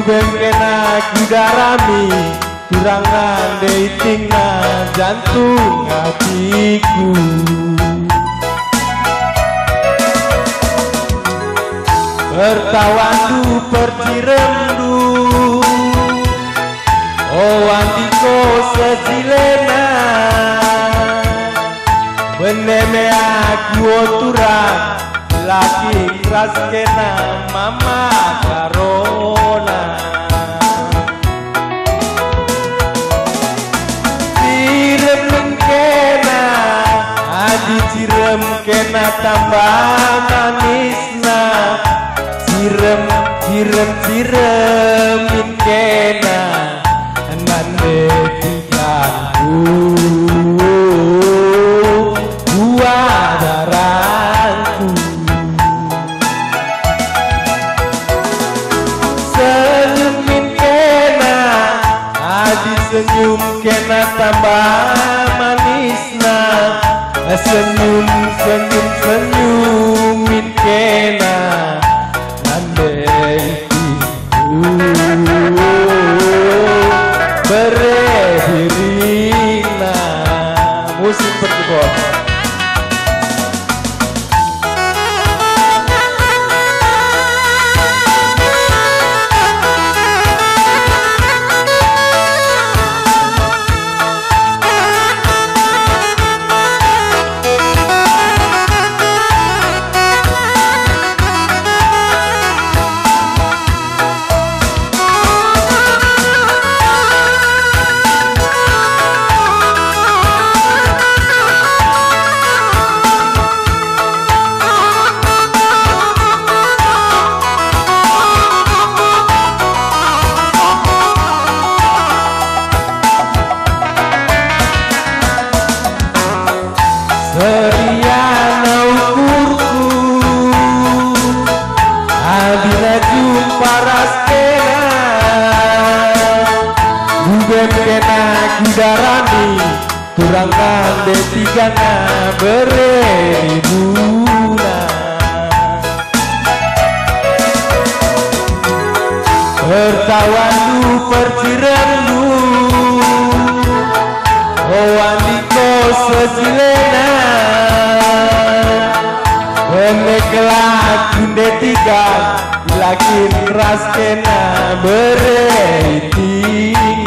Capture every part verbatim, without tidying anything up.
Buben kena kudarami turangan datingna jantung hatiku. Pertawandu perciremdu oh andiko sejilena beneme aku oturan laki keras kena mama karona. Cirem kena adi cirem kena tambah manisna. Cirem cirem ciremin kena nande tiganku gua darahku. Senyumin kena adi senyum kena tambah manisna. Senyum senyum senyumin kena berdirina. Musik berkebun. Seriana ukurku adina jumpa raskena. Buben kena kudarani turangan detigana beribuna. Pertawandu percirandu oh andiko sejilena menekelak kunde tiga lakin keras kena bereiting.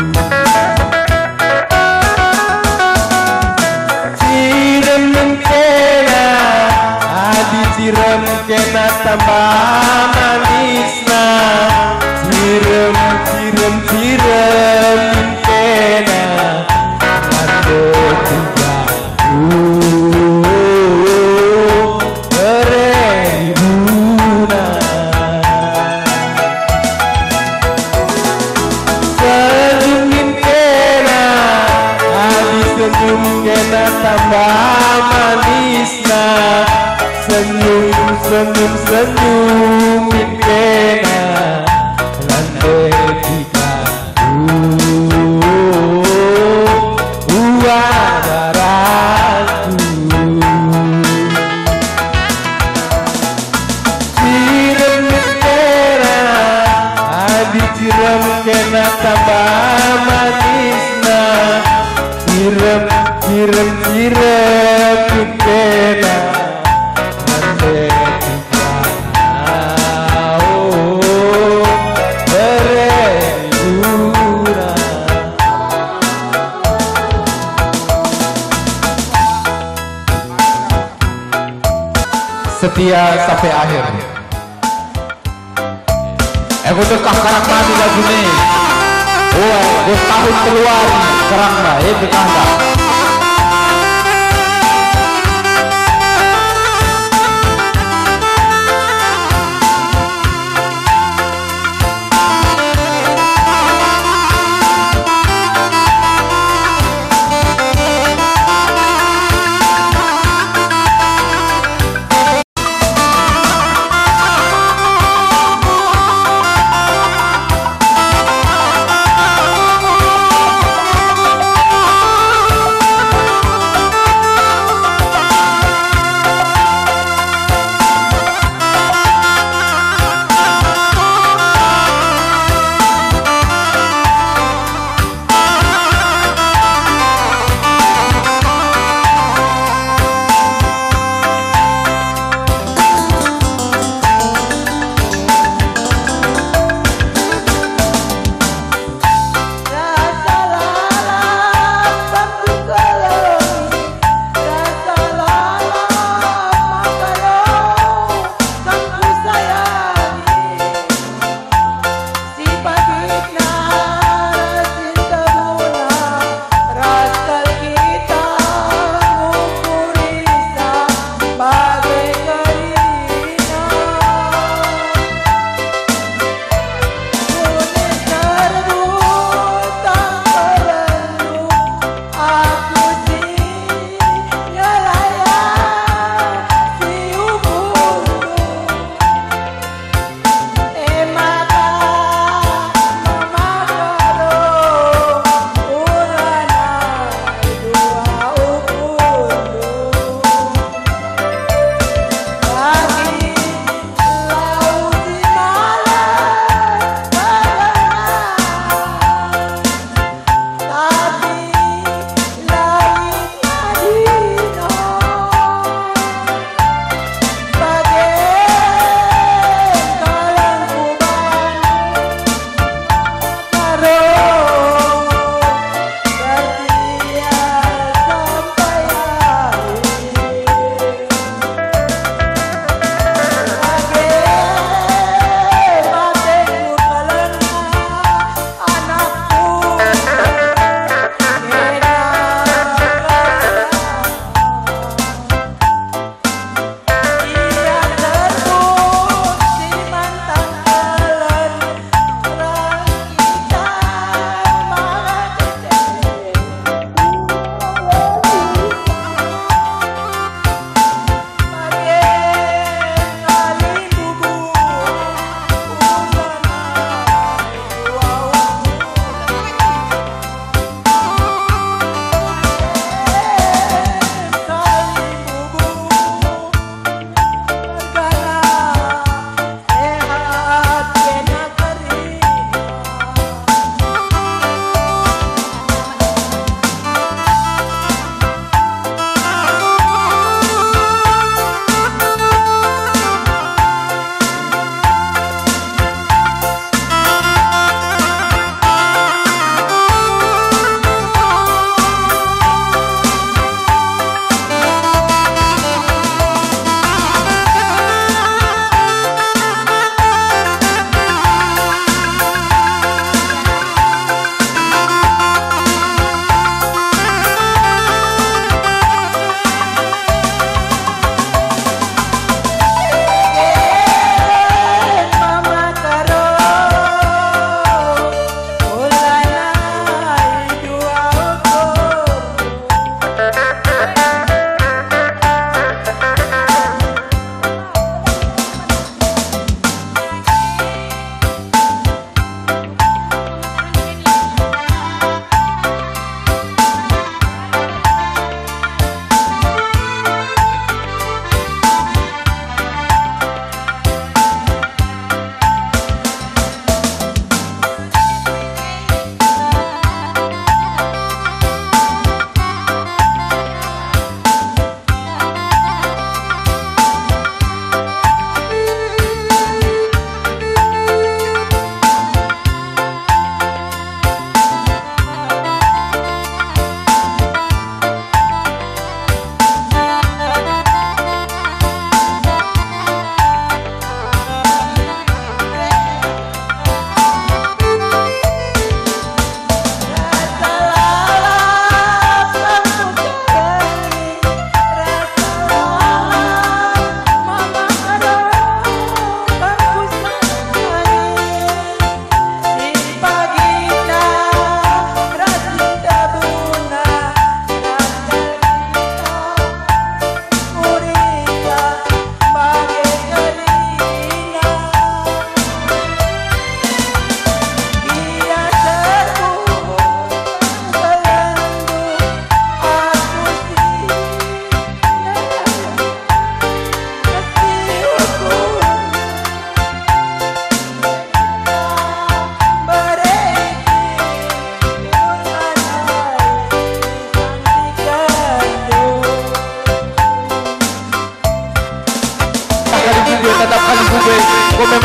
Cirem kena adi cirem kena tambah manisna. Cirem cirem cirem kena nande tigaku beribuna. Senyumin kena adi senyum kena tambah manisna. Senyum senyum senyumin kena nande tigaku buah darahku. Cirem kena adi cirem kena tambah manisna. Cirem cirem cirem kena nande setia sampai akhir. Aku tekah karang mati lagu ini. Oh, gue tahun keluar karang mah, ini tekah tak.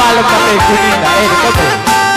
malam pakai kuning dah eh ketemu.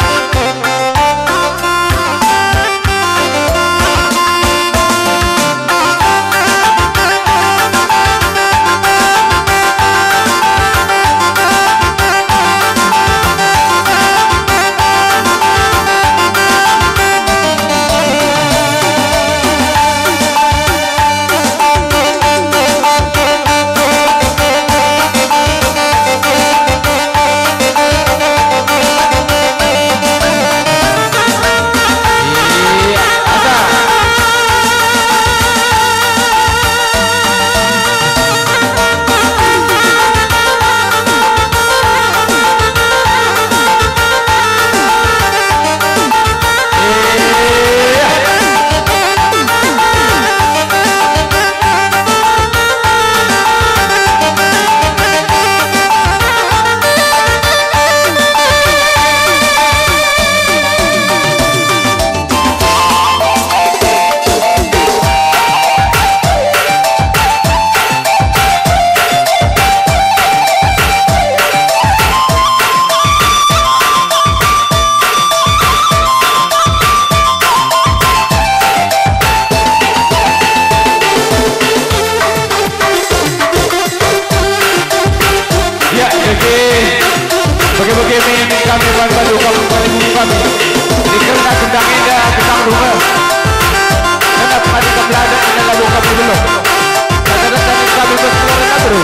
Bagi-bagi kami Wan Balu kamu kali bumi kami dikenal gendang indah gendang bunga kenap hadi kebeladak ini lalu kami belum kadang-kadang kami berkeluaran baru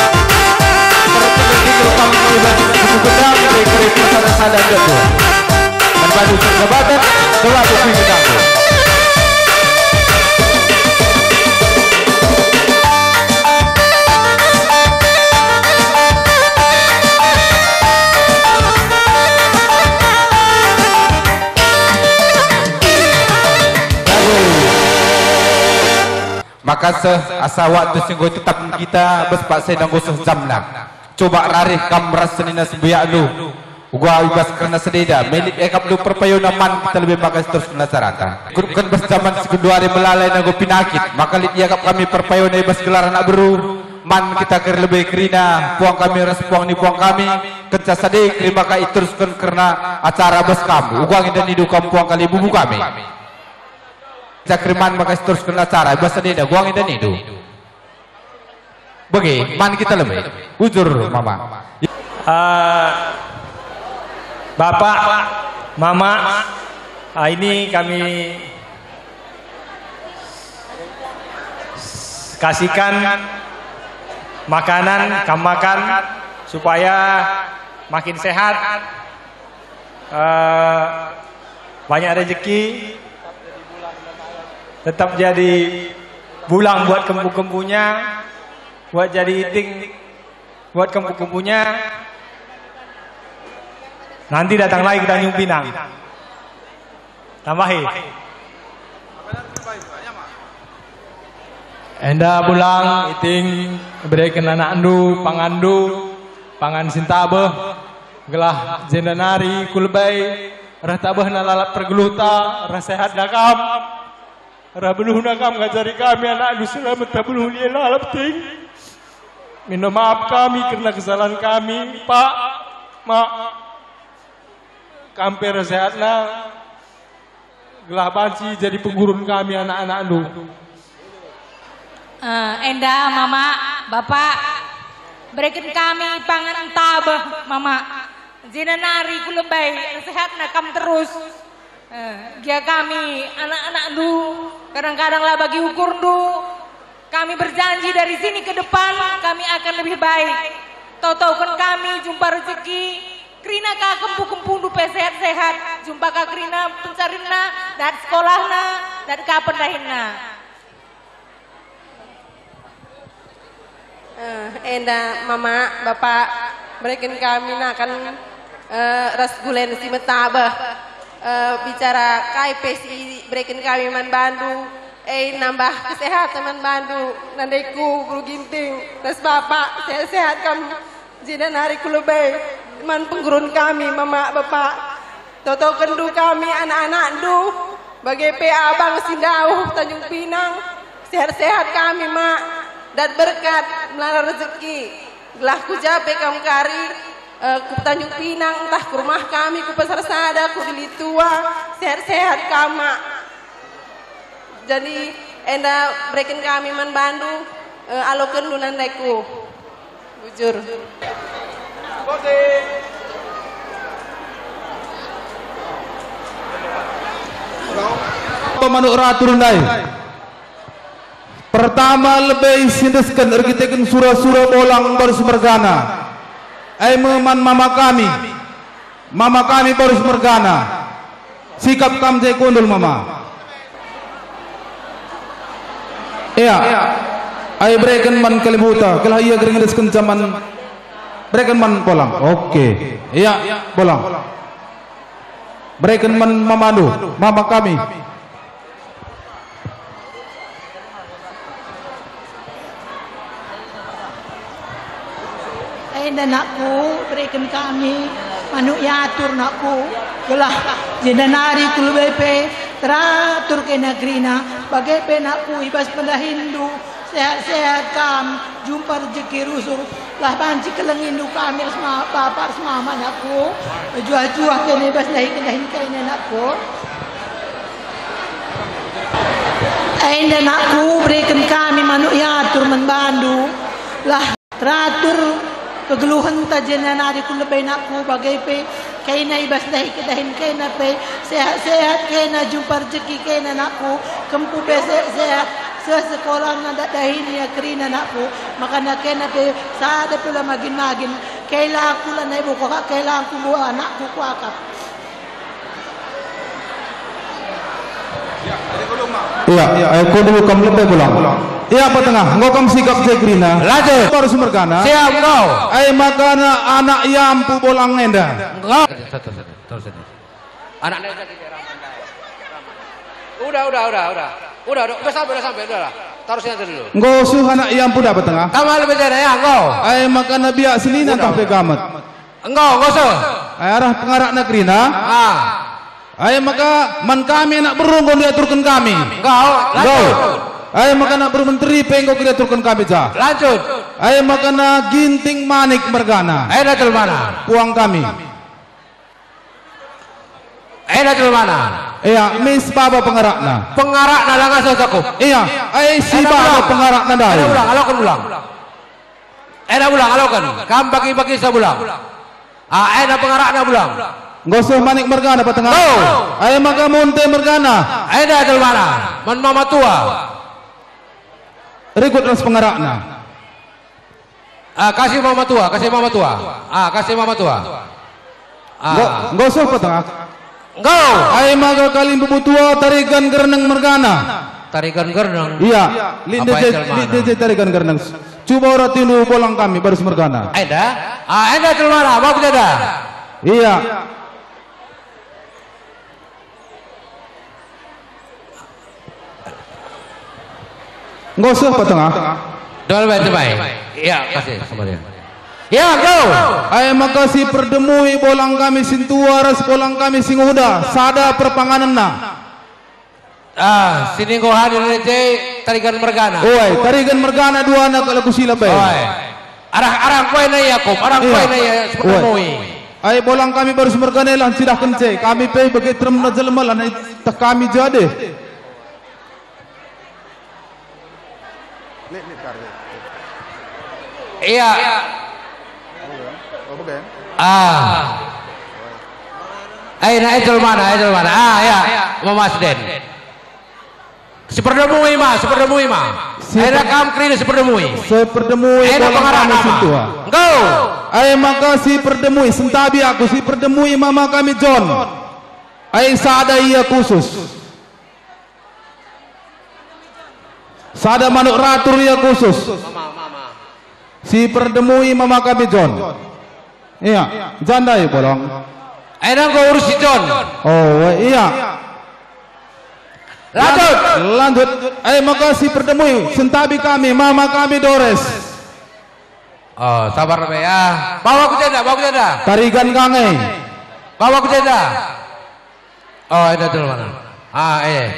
terus kami melibat buku gendang dari kerip masyarakat dan jatuh Wan Balu sekebatan telah bukti gendang maka asa waktu singgo tetap kita bespak sedang gosoh jamna coba rarih kam rasenina sebiak lu gua ibas karena sededa milik ekap lu perpayuna man kita lebih pakai terus kena sarata kurkan bes zaman sekedua hari melalai nago pinakit maka lit yakap kami perpayuna ibas gelar anak beru man kita ker lebih kerina puang kami ras puang ni puang kami kerja sadik terima kasih teruskan karena acara bes kamu uang dan hidup kamu puang kali bubu kami Cakriman maka terus kena cara bahasa dia dah guang dan itu. Bagi man kita lebih bujur mama. Uh, Bapak, Mama, uh, ini kami kasihkan makanan, kamu makan supaya makin sehat, uh, banyak rezeki. Tetap jadi bulang buat kembu-kembunya, buat jadi iting buat kembu-kembunya. Nanti datang lagi ke Tanjung Pinang. Tambahin. Enda bulang iting berikan anak andu, pangandu, pangan sintabeh, gelah jendanari kulbai, rah tabeh nalalap pergeluta, rah sehat nakam. Rabeluh nakam ngajari kami anak adu selamat rabeluh dia lalap ting. Minta maaf kami karena kesalahan kami, Pak, Mak. Kamper sehatna. Gelah banci jadi penggurun kami anak-anak adu. Uh, Enda, Mama, Bapak, berikan kami pangan tabah, Mama. Jenanari kulembay sehatna kam terus. Uh, dia kami anak-anak du kadang-kadang lah bagi ukur du kami berjanji dari sini ke depan kami akan lebih baik tahu-tahu kan kami jumpa rezeki krina ka kempu-kempu du sehat-sehat jumpa ka krina pencarina dan sekolahna dan kapan dahina uh, Enda, Mama, Bapak berikan kami akan uh, ras gulen si metabah Uh, bicara K I P S I berikan kami man Bandung eh nambah kesehatan man Bandung nandeku guru ginting terus bapak sehat-sehat kamu jidan hari kulubay man penggurun kami mama bapak toto kendu kami anak-anak du bagi P A Bang Sindauh Tanjung Pinang sehat-sehat kami mak dan berkat melalui rezeki gelah kujabe kamu kari eh, ke Tanjung Pinang, entah ke rumah kami, ke Pasar Sada, ke Dilitua, sehat-sehat kama. Jadi enda berikan kami man Bandung, eh, alokan dunan reku, bujur. Manuk ratur ndai. Pertama lebih sindeskan ergiteken surah-surah bolang baru semergana. Ai meman mama kami. Mama kami baru semergana. Sikap kam jai kondol mama. Iya. Ai berikan man kalibuta. Kalau ia geringeskan zaman berikan man bolang. Oke. Iya, bolang. Berikan man mama lu, mama kami. Dan nakku berikan kami manuk yatur nakku gelah jenanari kul B P teratur ke negeri na bagai penakku ibas pada Hindu sehat-sehat kam jumpa rezeki rusuk lah banci keleng Hindu kami semua bapak semua manakku juah-juah ke ibas dahi kedahin kain anakku ainda nakku berikan kami manuk yatur membandu lah teratur kegeluhan tajenan ari ku lebay nakku bagai pe kaina ibas dahi kedahin kaina pe sehat-sehat kaina jumpa rezeki kaina nakku kempu be sehat sekolah nada dahin ya kerina nakku maka na kaina pe sada pula magin-magin kaila aku la naibu ko kaila aku buah anakku ku akap. Iya, aku dulu kamu lebih pulang. Iya apa tengah? Engkau kamu sikap sekrina. Lanjut. Baru semergana. Siap engkau. Eh makana anak yampu bolang enda. Engkau. Anak udah udah udah udah udah udah udah sampai udah sampai udah lah. Taruh sini dulu. Engkau suh anak yampu dapat tengah. Kamu lebih dari ya engkau. Eh makana biak selina tak pegamat. Engkau engkau suh. Eh arah pengarak negrina. Ah. Ayo maka man kami nak berunggun diaturkan kami. Engkau lanjut. Ayo maka nak bermenteri pengkau diaturkan kami jah. Lanjut. Ayo maka nak ginting manik mergana. Ayo datul mana? Puang kami. Ayo datul mana? Iya, mis baba pengarakna. Pengarakna langas cukup. Iya, ayo si baba pengarakna dah. Ayo ulang, alokan ulang. Ayo ulang, alokan. Kam bagi-bagi sebulang. Ah, ayo pengarakna ulang. Gosoh manik mergana apa tengah? Oh. Ayo maka munte mergana. Ayo dah dari mana? Man mama tua. Rikut ras pengarakna. Ah, kasih mama tua, kasih mama tua. Ah, kasih mama tua. Ah. Gosoh apa tengah? Go. Ayo maka kali bubu tua tarikan gereneng mergana. Tarikan gereneng. Iya. Linde je tarikan gereneng. Coba orang tindu bolang kami baru semergana. Ayo dah. Ah, ayo dah dari mana? Mau kita dah. Iya. Ngosok apa tengah? Dol baik baik. Iya, kasih sama dia. Ya, go. Ayo makasih perdemui bolang kami sintuaras bolang kami singuda sada perpanganan na. Ah, sini kau hadir nanti tarikan mergana. Oi, tarikan mergana dua anak kalau kusila bay. Oi. Arah arah kau ini ya kum, arah kau ini ya perdemui. Ayo bolang kami baru semergana lah sidah kence. Kami pay begitu term najelmal anai tak kami jade. Iya. Ah. Ayo na itu mana? Itu mana? Ah ya, Mama Sden. Seperdemui mah, seperdemui mah. Ayo kam kini seperdemui. Seperdemui bolang kami sintua. Go. Ayo makasih perdemui sentabi aku si perdemui mama kami John. Ayo sada ia khusus. Sada manuk ratur ia khusus. Si perdemui mama kami John. Iya, janda ya bolong. Ayo kau urus si John. Oh iya. Lanjut. Lanjut. Ayo makasih perdemui sentabi kami mama kami Dores. Oh sabar be ya. Bawa ku janda, bawa ku janda. Tarigan kange. Bawa ku janda. Oh itu dulu mana? Ah eh.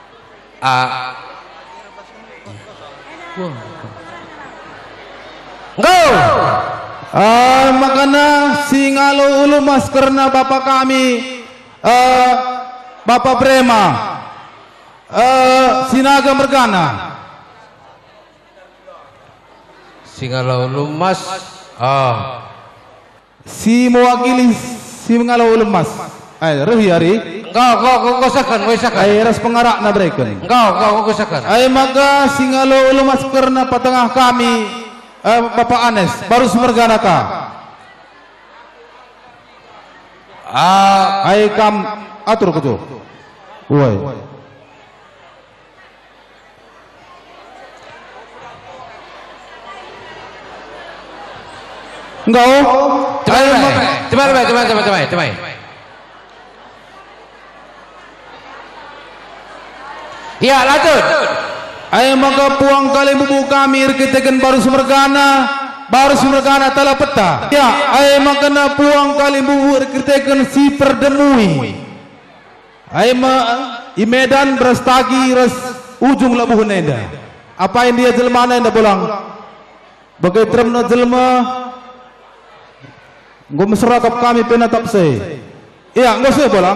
Ah. Go. Ah, makana singalo ulumas karena bapak kami ah, Bapak Brema ah, Sinaga Mergana. Singalo lumas. Ah. Si mewakili singalo ulumas. Ay, rehi hari. Engkau, kau, kau, kau sakan, kau sakan. Ay, ras pengarak na breken. Engkau, kau, kau sakan. Ay, maka singalo ulumas karena patengah kami ah, Bapak Anes baru Mergana ka. Ah, Ay kam atur kejo. Woi. Enggak oh. cepat, cepat, cepat, cepat, cepat, cepat, cepat. Ya, lanjut. Ay maka puang kali bubu kami irkitekan baru Mergana, baru Mergana telah peta. Ya, ay maka na puang kali bubu irkitekan si perdemui. Ay ma i Medan berastagi ras ujung labuh nenda. Apa yang dia jelma nenda pulang? Bagai termna jelma Gua masyarakat kami penatap saya. Iya, enggak saya pulang.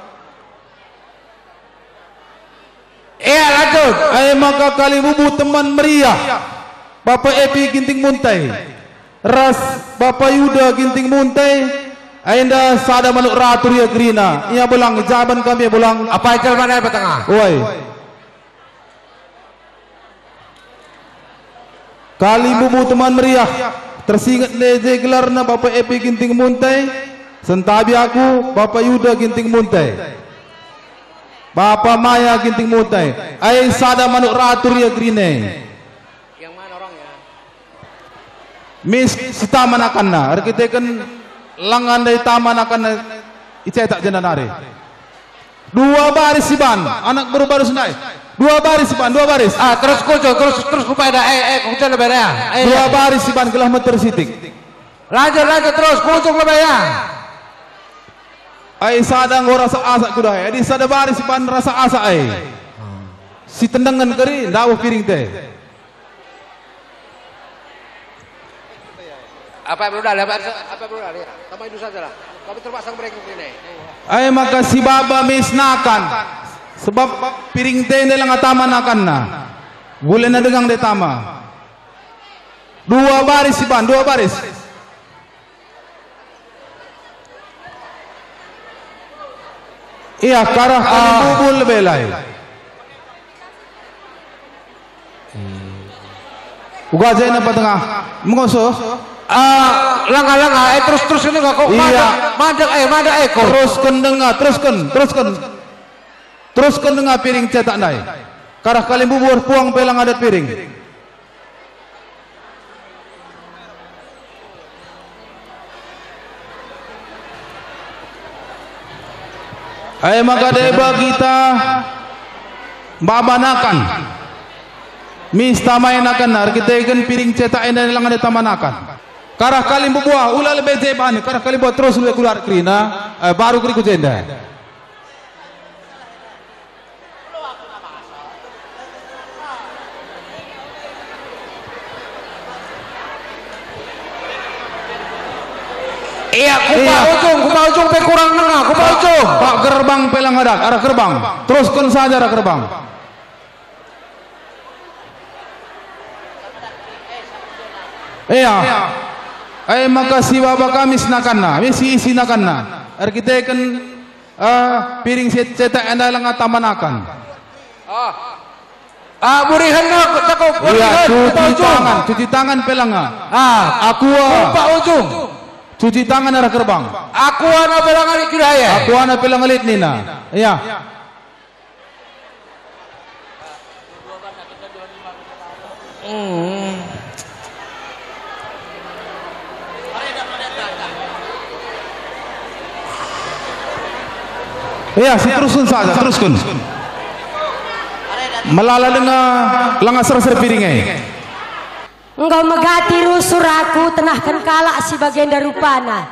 Iya, lanjut. Ay maka kali bubu teman meriah Bapak Epi Ginting Muntai, ras Bapak Yuda Ginting Muntai, ainda sada manuk ratur ya grina. Ia pulang jaban kami pulang. Apa itu mana di tengah? Woi. Kali bubu teman meriah tersingat leje gelarna Bapak Epi Ginting Muntai, sentabi aku Bapak Yuda Ginting Muntai, Bapak Maya Ginting Muntai, ai sada manuk ratur ya grine. Yang mana orangnya? Mis si taman akanna, arkiteken langan dari taman akanna icetak jenanare. Dua baris siban, anak baru-baru senai. Dua baris siban, dua baris. Ah, terus kucu, terus terus kupeda, eh eh kucu lebih ya. Dua baris siban kelah meter sitik. Lanjut, lanjut terus kucu lebih ya. Ai sadang ora rasa asa kuda, di sada baris siban rasa asa ai. Si tendangan keri ndawo piring teh. Apa yang berudal? Apa apa berudal ya? Sama itu sajalah. Kami terpasang break ini. Ai maka si baba misnakan. Sebab piring teh lang ataman akan na. Boleh na dengang de tama. Dua baris siban, dua baris. Iya, karah kali Ah. bubul belai. Uga jay na patengah. Mengoso. Ah, langkah-langkah, eh terus terus ini nggak kok? Iya. Madek, eh madek, eh kok? Teruskan dengar, teruskan, teruskan. Teruskan dengar piring cetak nai. Karah kali bubur puang pelang adat piring. Ay maka deba kita babanakan. Mis tamainakan nar kita ikan piring cetak ini lang ada tamanakan. Karah kali bubuah ulah lebih jeban, karah kali buat terus lebih keluar krina, eh, baru kri kujenda. Iya, kupa ujung, kupa ujung pe kurang nengah, kupa ujung. Pak gerbang pelang hadak, arah gerbang. Teruskan saja arah gerbang. Iya. Ay maka si baba kami sinakanna, misi isi nakanna. Arkiteken ah piring set cetak anda lang atamanakan. Ah, ah burihan na, cakap Iya, burihan, kupa cuci ujung. tangan, cuci tangan pelanga. Ah, Aku kupa ujung. cuci tangan arah gerbang. Aku anak belangan kiraya. Aku anak pelang alit nina. Iya. Hmm. Iya, si teruskan saja, teruskan. Melala dengan langa ser-ser piringnya. Engkau megati rusur aku tenahkan kalak si bagian darupana.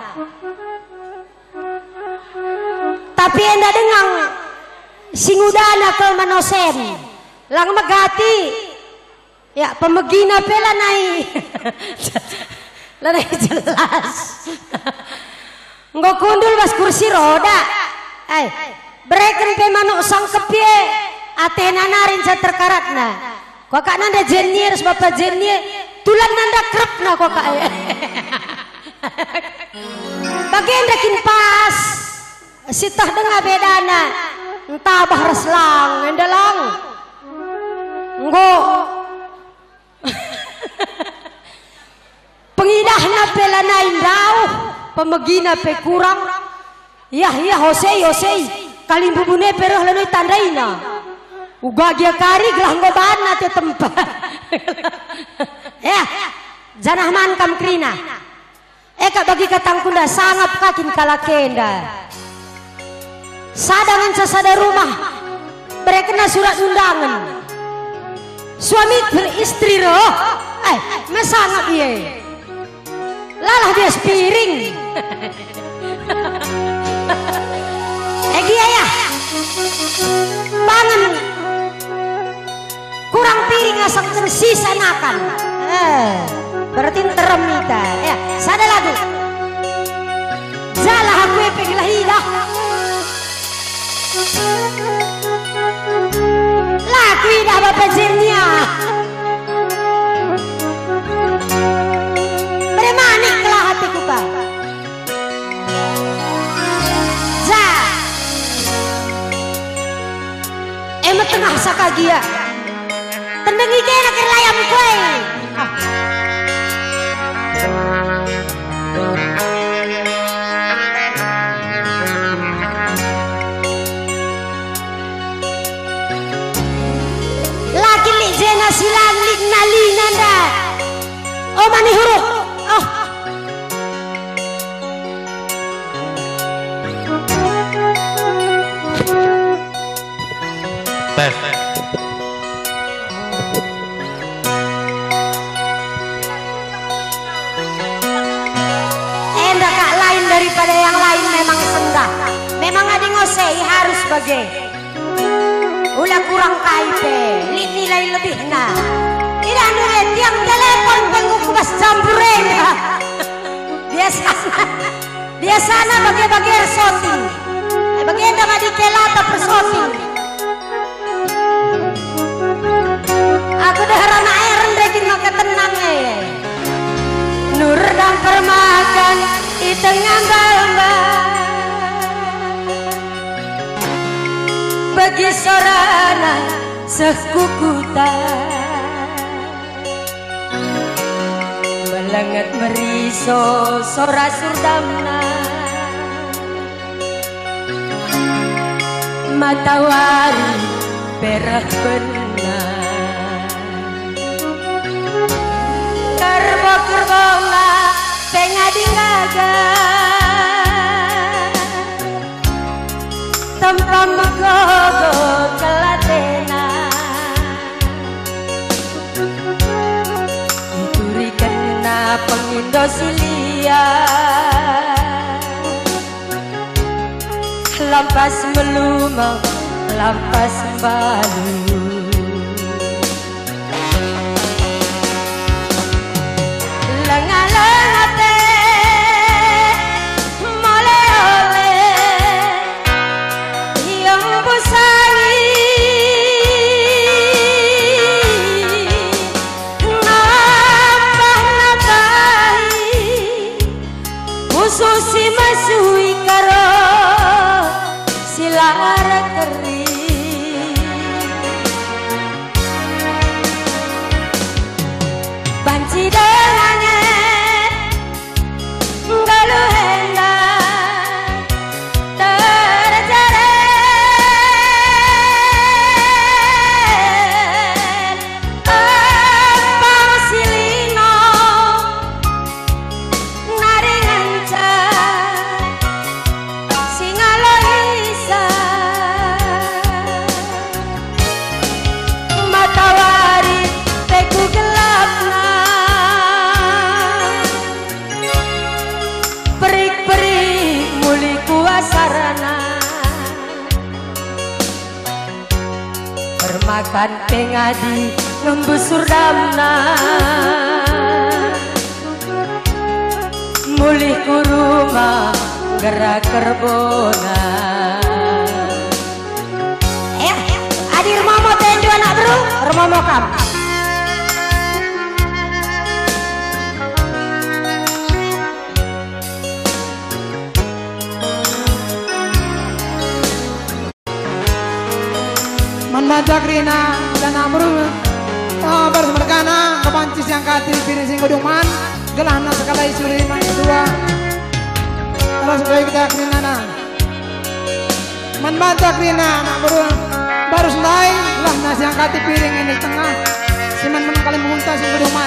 Tapi enda dengan singudana ke manosen lang megati Ya pemegina pela naik. Lanai jelas. Nggak kundul mas kursi roda. Eh, bereken pe manuk sang kepie. Atena narin sa terkaratna. Kok kak nanda jenier bapak jenier. Tulan nanda krepna kok kak. Bagian dakin pas. Sitah dengar bedana. Entah bahar selang, endalang. Nggak. Pengidahna pela nain dauh, pemegina pe kurang. Yah yah hosei hosei, kalim bubune peroh lenoi tandaina. Uga gia kari gelah ngobana te tempat. Ya, janah man kam krina. Eka bagi katang kunda sangap kakin kalakenda. Sadangan sasada rumah, berekena surat undangan. Suami beristri roh, eh, mesangap ye. Lalah dia spiring. Eh dia ya, bangun. Kurang piring asam tersisa nakan. Eh, berarti teremita. Ya, sada lagu. Jalah aku epegilah hidah. Laku hidah bapak jennya. Beremanik kelah hatiku pak. Ja. Emet tengah sakagia. Tendengi kena kerlayam kue. Laki li jena silan lik nali nanda. Oh mani huruf. Oh. Tes. Enda kak lain daripada yang lain memang sendah. Memang ada ngosei harus bagai. Ulah kurang kaipe, li nilai lebih nah. Tidak nuret yang telepon pengukubas campuren. Biasa, biasanya bagai-bagai resoting. Bagian dengan dikelata persoting. Aku dah rana air rendekin maka tenang eh. Nur dan permakan di tengah gambar. Bagi sorana sekukuta melenget meriso sora surdamna matawari perah benar kerbo kerbonga pengadingaga tanpa megogo kelatena ituri kena pengindo silia lampas melumang lampas balu lengah-lengate mole-ole yang busangi nambah-nambahi khususi masui karo silara kering banci dengannya galuh hendak terjaren empang silino naringan cah singalo isa makan pengadi ngembusur damna mulih ku rumah gerak kerbona eh adi rumomo tendu anak bro rumomo kam Manbaca krina dan amru oh, bersemerkana kepancis yang katil piring sing kuduman gelahna sekala isuri lima dua terus supaya kita krinana manbaca krina anak baru baru selai gelahna yang katil piring ini tengah siman menang kali menguntas sing kuduman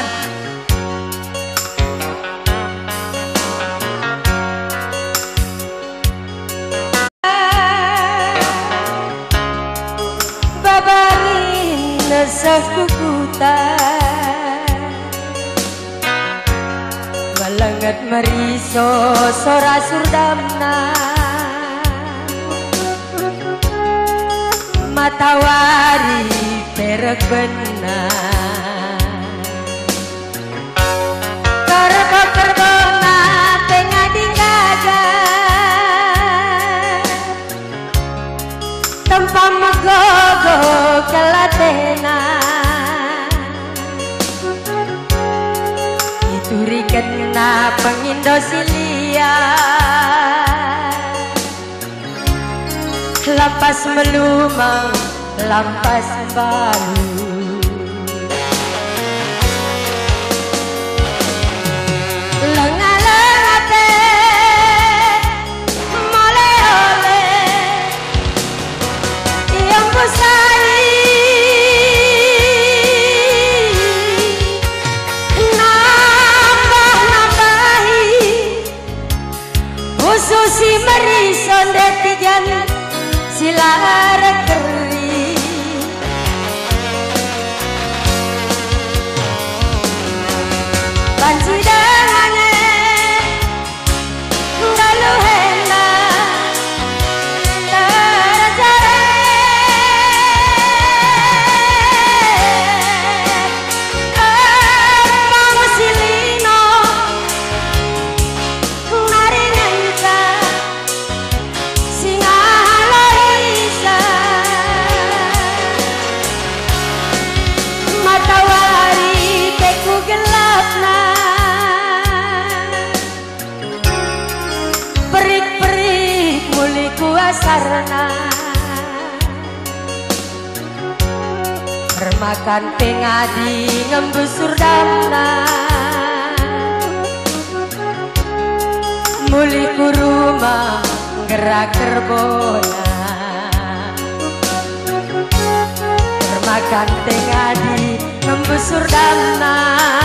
Sakukuta Walangat mariso sora surdamna Matawari perak benar Kerbo-kerbona tengah dinggaga Tempat megogo kelatena Iturikan na pengindosilia Lampas melumang lampas balu Lenga-lengate mole-ole Yang busai Susi merison detijan silara keri Bansi dangane Ngalu hena Tarajare Kamu silino Sarana Permakan pengadi ngembusur damna Muli ku rumah gerak kerbona Permakan pengadi ngembusur damna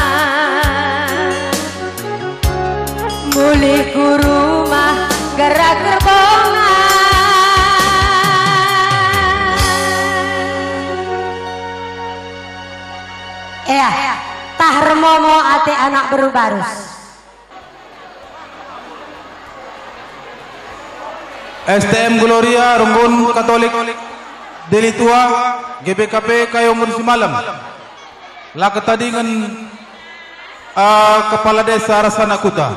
Muli ku rumah gerak kerbona Ya, tahremomo ate anak berubarus. S T M Gloria Runggun Katolik Deli Tua G B K P Kayo Mursi Malam. Laka tadi dengan uh, Kepala Desa Rasana Kuta.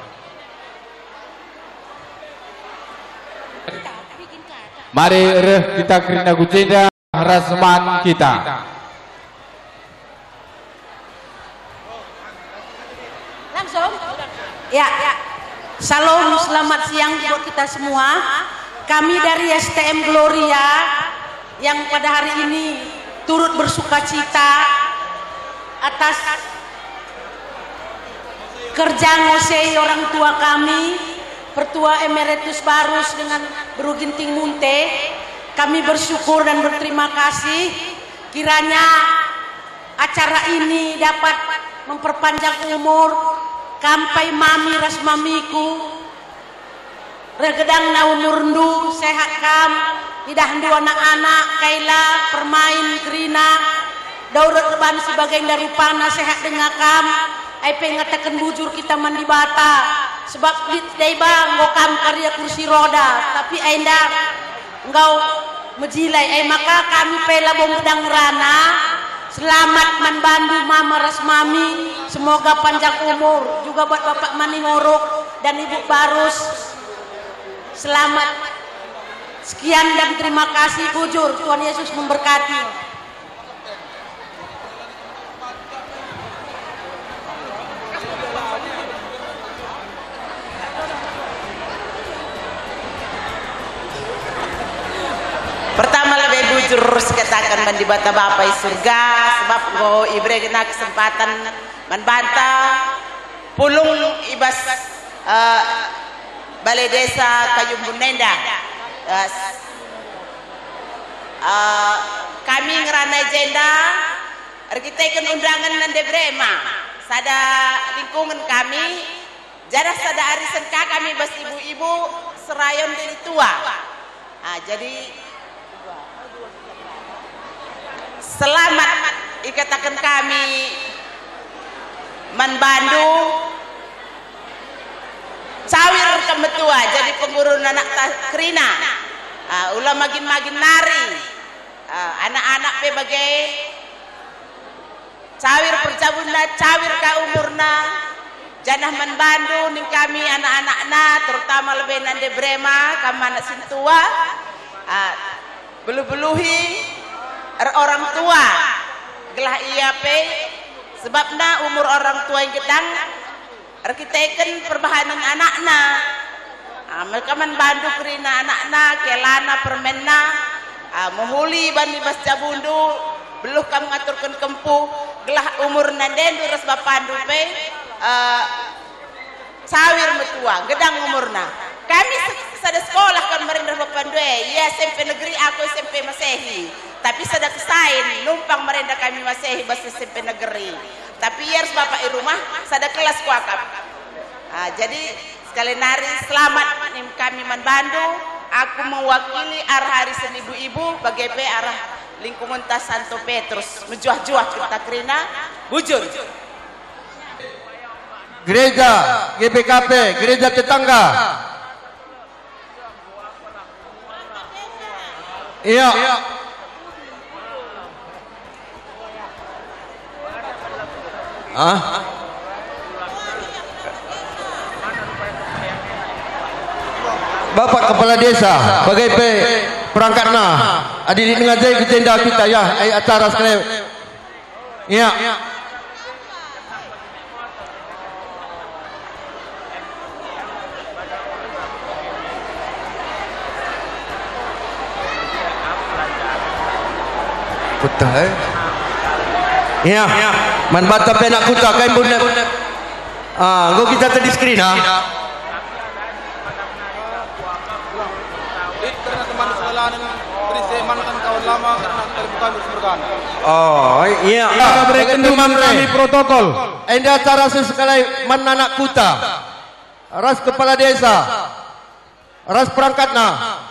Mari reh kita kerina gujenda rasman kita. Langsung? Ya, ya. Salam, selamat siang buat kita semua. Kami dari S T M Gloria yang pada hari ini turut bersuka cita atas kerja ngosei orang tua kami, Pertua Emeritus Barus dengan Bro Ginting Munte. Kami bersyukur dan berterima kasih kiranya acara ini dapat memperpanjang umur kampai mami ras mamiku regedang na umur ndu sehat kam idah ndu anak-anak kaila permain krina daurat leban sebagai dari pana sehat dengan kam ai pengatakan bujur kita mandi bata sebab dit dai bang ngokam karya kursi roda tapi ainda engkau mejilai eh maka kami pela bomdang rana selamat manbandu mama Rasmami, semoga panjang umur juga buat Bapak Maningorok dan Ibu Barus, selamat. Sekian dan terima kasih bujur, Tuhan Yesus memberkati. Pertama lebih bujur sekatakan mandi bata bapai surga sebab go ibre kena kesempatan membanta pulung ibas uh, balai desa Kayum Bunenda. Uh, uh, kami ngeranai jenda arkiteken undangan nande Brema sada lingkungan kami jadah sada arisan kami bas ibu-ibu serayon dari tua. Nah, jadi selamat ikatakan kami manbandu cawir kemetua jadi pengurus anak Krina uh, ulah magin-magin nari uh, anak-anak pe bagai cawir percabuna cawir ka umurna janah manbandu ning kami anak-anakna terutama lebih nande Brema kamana sintua uh, belu-beluhi orang tua gelah iya pe sebabna umur orang tua yang gedang arkiteken perbahanan anakna ah, mereka manbandu kerina anakna kelana permenna ah, muhuli bani bas jabundu beluh kam ngaturkan kempu gelah umur nandendu ras bapandu pe ah, sawir metua gedang umurna kami sada sekolah kan merenda bapandu ya S M P negeri aku S M P Masehi tapi sada kesain numpang merenda kami Masehi bahasa S M P negeri tapi ya harus bapak di rumah sada kelas kuakap nah, jadi sekali nari selamat nih kami manbandu aku mewakili arah arisan ibu-ibu bagai arah lingkungan tas Santo Petrus menjuah-juah kita Krina bujur gereja G B K P gereja tetangga iya ah Bapak Kepala Desa bagai pe perangkatna adik ngajai ke tenda kita ya ai acara sekali iya kuta eh iya man bata penak kuta kain bunet ah go kita tadi screen ah karena teman sekolah dengan berisi mantan kawan lama karena bukan bersurgan. Oh iya kita berikan teman kami protokol enda acara sesekali menanak kuta ras kepala desa ras perangkatna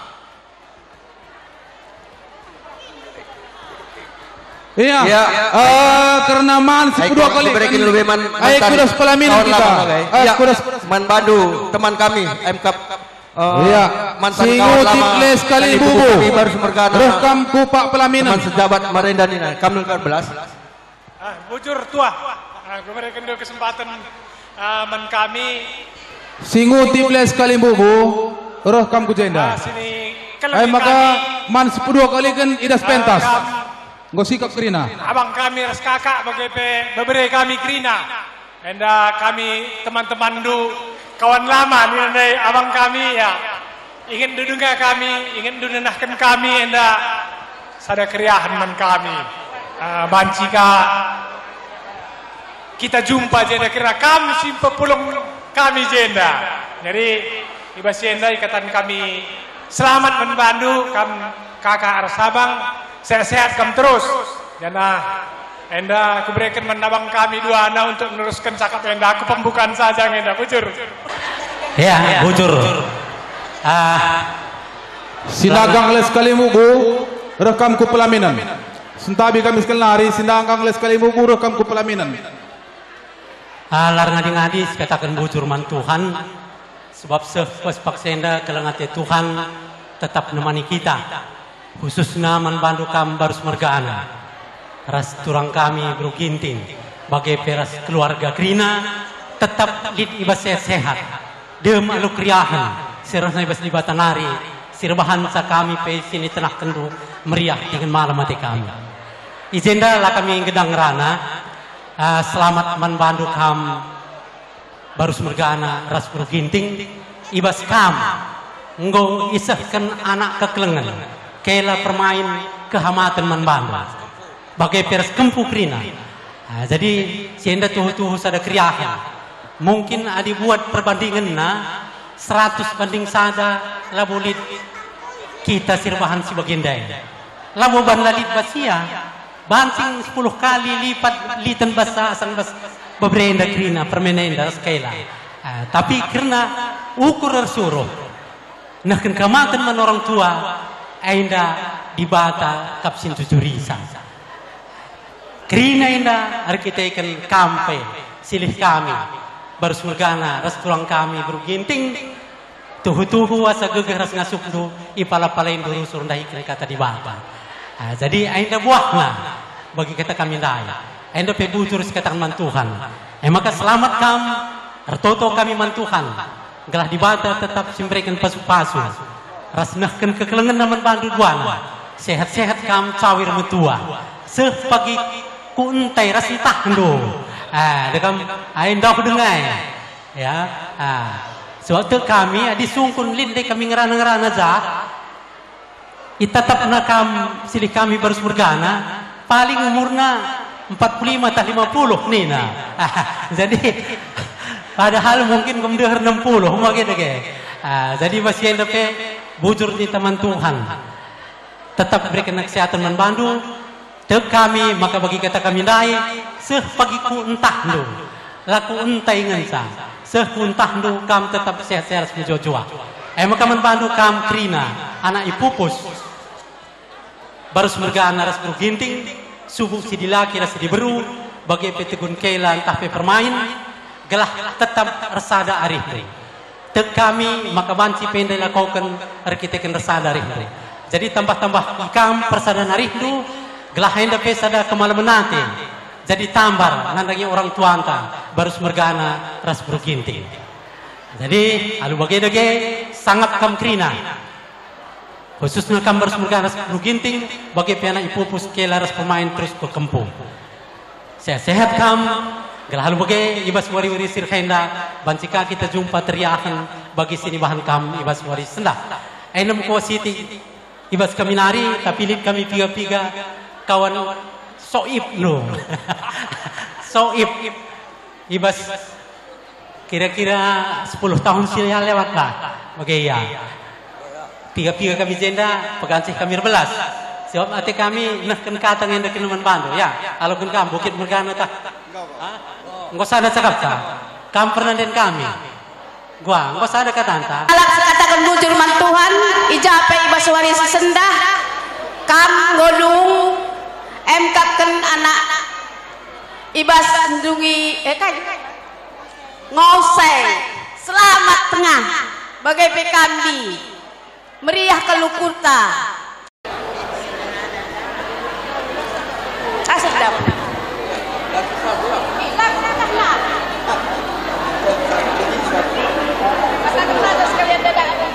iya ya. uh, karena man sepuluh kali berikan lebih man ayo kudas pelaminan kita iya kudas man Bandu teman kami M K Uh, iya, mantan kawan lama sekali bubu baru semergana rekam kupak pelaminan teman sejabat Marendan ini Kamil Karbelas ah, bujur tua ah, gue berikan dulu kesempatan ah, men kami singu tiples sekali bubu rekam kujenda ah, sini ay maka man sepuluh kali kan idas pentas nggak sikap Krina abang kami ras kakak bagai pe beberapa kami Krina enda kami teman-teman du kawan lama nih abang kami ya ingin dudungnya kami ingin dudunahkan kami enda sada keriahan man kami uh, bancika kita jumpa jenda kira kami simpe pulung kami jenda jadi ibas jenda ikatan kami selamat membantu kam kakak Arsabang sehat-sehat kam terus jana enda aku berikan menabang kami dua ana untuk meneruskan cakap enda aku pembukaan saja enda bujur ya bujur ah sinagang les kalimubu rekam ku pelaminan sentabi kami sekali nari sinagang les kalimubu rekam ku pelaminan alar ngadi-ngadi katakan bujur man Tuhan sebab sefes paksenda kelengate Tuhan tetap nemani kita khususnya manbandu kam barus mergana ras turang kami bro ginting bagai peras keluarga Krina tetap lid ibas sehat dem alu kriahan serahna ibas libatanari sirbahan sa kami pe sini tenah kendu meriah dengan malam hati kami izenda lah kami gedang rana uh, selamat manbandu kam barus mergana ras bro ginting ibas kam nggo isahkan anak kekelengan kela permain kehamatan manbandu bagai peras kempu Krina. Nah, jadi sienda tuh-tuh sada kriahan mungkin ada buat perbandingan na seratus banding sada labulit kita sirbahan si bagian daya labu ban lalit basia bansing sepuluh kali lipat litan basa asan bas beberenda Krina permenenda sekela. Nah, tapi karena ukur suruh nah kan kamatan man orang tua ainda dibata kapsin tujurisa Krina inda arkiteken kampe silih kami barus mergana ras tulang kami berginting tuhu-tuhu asa gegeh ras ngasukdu ipala-palain durusur ndahi kata dibata. Nah, jadi ainda buahna bagi kata kami daya ainda pe bujur sekatan mantuhan eh maka selamat kam artoto kami mantuhan gelah dibata tetap simbrekan pasu-pasu rasnahkan kekelengan naman bandu duana sehat-sehat kam cawir mutua seh pagi ku entai ras entah ndo ah dekam ain dah dengai ya ah suatu kami adi sungkun linde kami ngerana-ngerana za itatap nakam silih kami barus mergana paling umurna empat puluh lima tah lima puluh nina ah, jadi padahal mungkin kemudian enam puluh gitu ge ah, jadi masih ada pe bujur di teman Tuhan tetap berikan kesehatan manbandu tek kami maka bagi kata kami dai seh pagiku entah ndo laku entai ngensa seh entah ndo kam tetap sehat-sehat semujojoa eh maka manbandu kam Krina anak ipupus barus mergana ras ginting subuh si dilaki ras diberu bagi petegun kela entah pe permain gelah tetap resada arihri tek kami maka banci pendai lakukan arkiteken resada arihri jadi tambah-tambah ikam persada arihdu gelah hendak pesada kemalaman nanti jadi tambar nandagi orang tua anta barus mergana ras berginting jadi alu bagi dage sangat kam Krina khususnya kam barus mergana ras berginting bagi piana ipupus kela ras pemain terus ke kempung sehat-sehat kam gelah alu bagi ibas wari-wari sirhenda bancika kita jumpa teriakan bagi sini bahan kam ibas wari sendah enem kuasiti ibas kami nari tapi lip kami piga-piga kawan soib lo soib ibas kira-kira sepuluh tahun silam lewat lah bagai ya tiga-tiga kami jenda pegansih kami belas sebab ate kami nah kan kata ngenda kinuman bandu ya kalau kan kam bukit mergana tah engko sada cakap ta kam pernah den kami gua engko sada katanta alak sekatakan bujur man Tuhan ijape ibas waris sendah kam godung emkapkan anak ibas ndungi eh kan ngosei selamat tengah bagai pekambi meriah kelukurta asedap sekalian dadak ada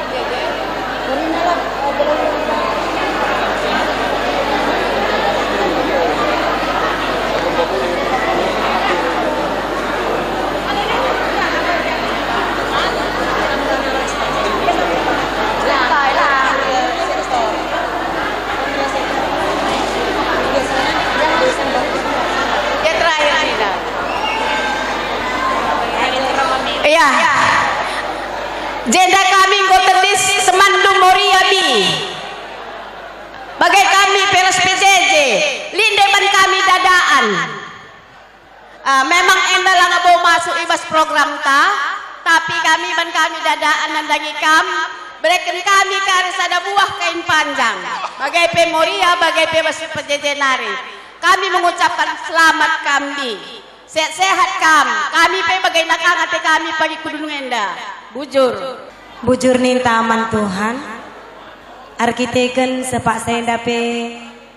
iya jenda kami ngoterdis semandung moriabi bagai kami peres P J J lindeban kami dadaan uh, memang endah lah ngabau masuk ibas program ta tapi kami ban kami dadaan nandangi kam berikan kami karis ada buah kain panjang bagai P Moria bagai P P J J nari kami mengucapkan selamat kami sehat-sehat kam kami pe bagai nakangate kami pagi kudunung enda bujur Bujur ninta aman Tuhan arkiteken sepak sendape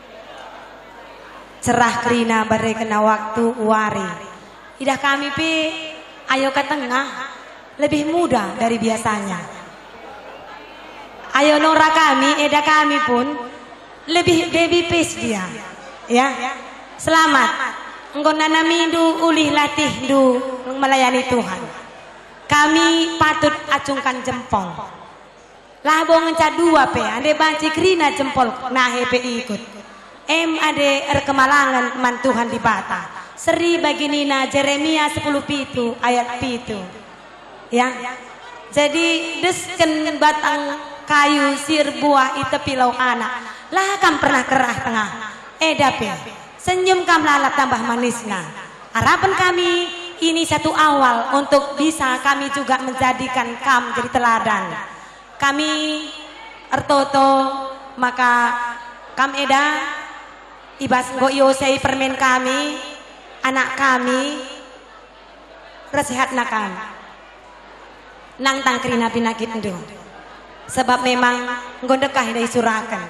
cerah kerina bare kena waktu wari. Idah kami pi ayo ke tengah lebih mudah dari biasanya. Ayo nora kami, eda kami pun lebih baby face dia. Ya. Selamat. Engkau nanami du ulih latih du melayani Tuhan. Kami patut acungkan jempol. Lah bong ngeca dua pe, ade banci krina jempol nah pe ikut. Em ade erkemalangan man Tuhan di bata. Seri baginina Jeremia sepuluh pitu ayat pitu. Ya. Jadi desken batang kayu sir buah ite pilau anak. Lah kam pernah kerah tengah. Edape. Senyum kam lalap tambah manisnya. Harapan kami ini satu awal untuk bisa kami juga menjadikan kam jadi teladan. Kami ertoto maka kam eda ibas go yosei permen kami anak kami resehat nakam nang tangkrina pinakit ndo sebab memang gondekah dari surakan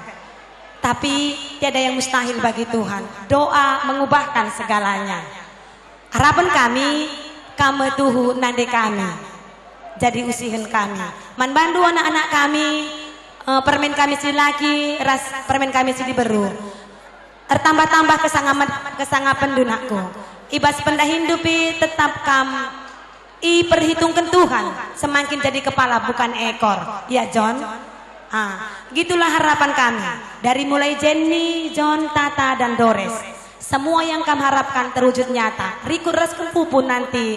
tapi tiada yang mustahil bagi Tuhan. Doa mengubahkan segalanya. Harapan kami kamu tuhu nande kami jadi usihan kami man bandu anak-anak kami uh, permen kami si laki ras permen kami si diberu tertambah-tambah kesangapan kesangapan dunakku ibas pendah hindupi tetap kam i perhitungkan Tuhan semakin jadi kepala bukan ekor ya John. Ah, gitulah harapan kami dari mulai Jenny, John, Tata dan Dores. Semua yang kami harapkan terwujud nyata. Rikut res pun nanti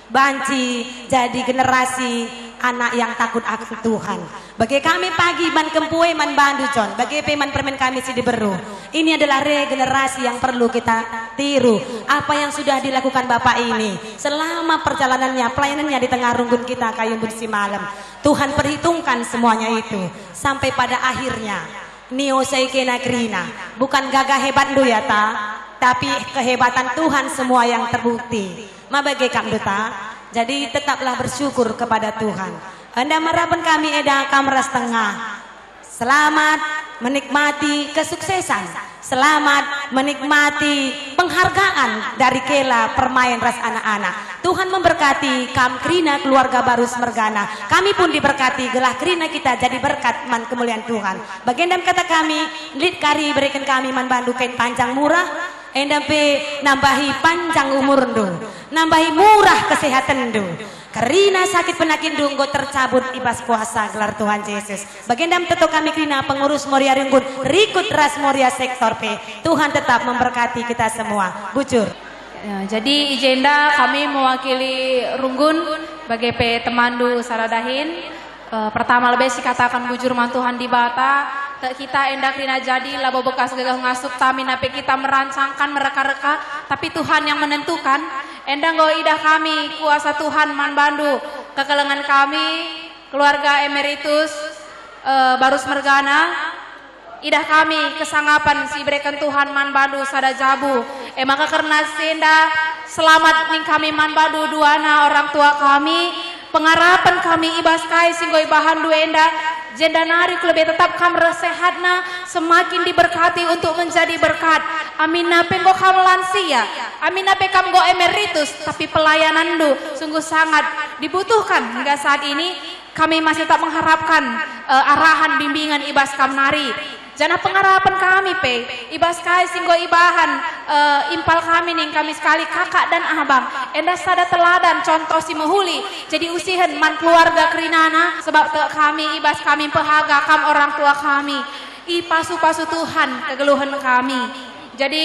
banci jadi generasi anak yang takut akan Tuhan. Bagi kami pagi man kempue man bandu John, bagi peman permen kami si diberu. Ini adalah regenerasi yang perlu kita tiru. Apa yang sudah dilakukan Bapak ini selama perjalanannya, pelayanannya di tengah runggun kita kayu bersih malam. Tuhan perhitungkan semuanya itu sampai pada akhirnya Nio Seikena Krina bukan gagah hebat du ya ta, tapi kehebatan Tuhan semua yang terbukti. Ma bagi kam duta, jadi tetaplah bersyukur kepada Tuhan. Anda marapan kami eda kamras tengah. Selamat menikmati kesuksesan. Selamat menikmati penghargaan dari Kela permain ras anak-anak. Tuhan memberkati kam Krina keluarga Barus Mergana. Kami pun diberkati gelah Krina kita jadi berkat man kemuliaan Tuhan. Bagendam kata kami, lid kari berikan kami man bandu kain panjang murah. Endam pe nambahi panjang umur ndu, nambahi murah kesehatan ndu. Karena sakit penyakit ndu nggo tercabut ibas kuasa gelar Tuhan Yesus. Bagendam teto kami Krina pengurus Moria Ringgun, rikut ras Moria sektor P. Tuhan tetap memberkati kita semua. Bujur. Ya, jadi ijenda kami mewakili Runggun bagi P Temandu Saradahin. E, pertama lebih sih katakan bujur man Tuhan di bata. Kita endak rina jadi labo bekas gagah ngasuk tami nape kita merancangkan mereka-reka tapi Tuhan yang menentukan. Endang go idah kami kuasa Tuhan man bandu kekelengan kami keluarga emeritus e, Barus Mergana idah kami kesangapan si berikan Tuhan man bandu sada jabu eh maka karena senda selamat ning kami man bandu duana orang tua kami pengarapan kami ibas kai singgoi bahan duenda jenda nari lebih tetap kam resehatna semakin diberkati untuk menjadi berkat. Amin nape go kam lansia, amin nape kam go emeritus, tapi pelayanan du sungguh sangat dibutuhkan hingga saat ini. Kami masih tak mengharapkan uh, arahan bimbingan ibas kam nari. Jana pengharapan kami pe ibas kai singgo ibahan uh, impal kami nih kami sekali kakak dan abang enda sada teladan contoh si mehuli jadi usihan man keluarga Krinana sebab te kami ibas kami pehaga kam orang tua kami i pasu-pasu Tuhan kegeluhan kami jadi